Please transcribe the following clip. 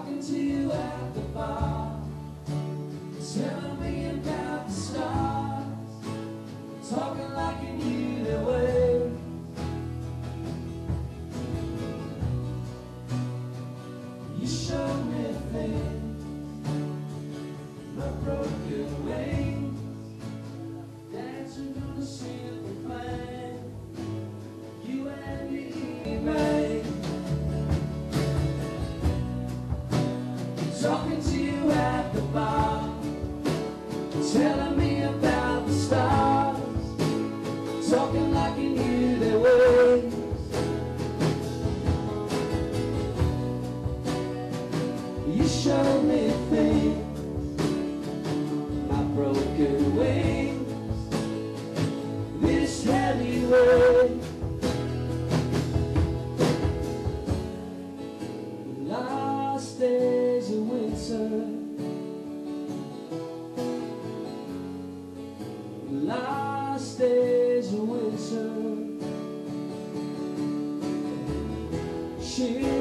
Talking to you at the bar, telling me about the stars, talking like you knew their way. You showed me things, my broken wings, that you're gonna see the plan you and me made. Talking to you at the bar, telling me about the stars, talking like you knew their ways. You showed me things, my broken wings, this heavy weight. Last days of winter, last days of winter, she